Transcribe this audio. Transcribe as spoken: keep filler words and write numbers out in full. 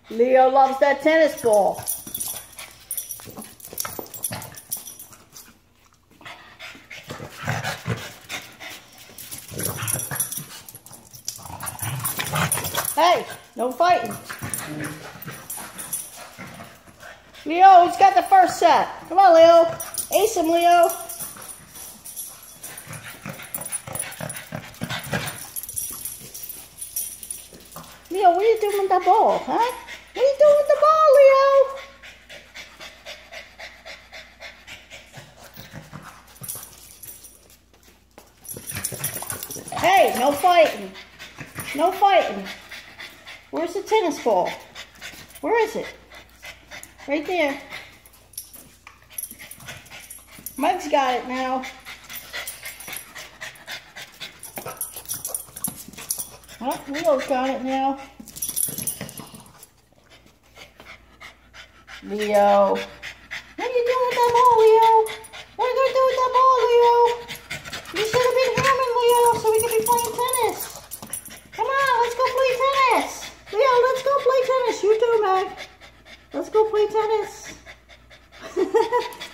Leo loves that tennis ball. Hey, no fighting. Leo, he's got the first set. Come on, Leo. Ace him, Leo. Leo, what are you doing with that ball, huh? What are you doing with the ball, Leo? Hey, no fighting. No fighting. Where's the tennis ball? Where is it? Right there. Meg's got it now. Oh, Leo's got it now. Leo. What are you doing with that ball, Leo? What are you going to do with that ball, Leo? You should have been humming, Leo, so we could be playing tennis. Come on, let's go play tennis. Leo, let's go play tennis. You too, Meg. Let's go play tennis.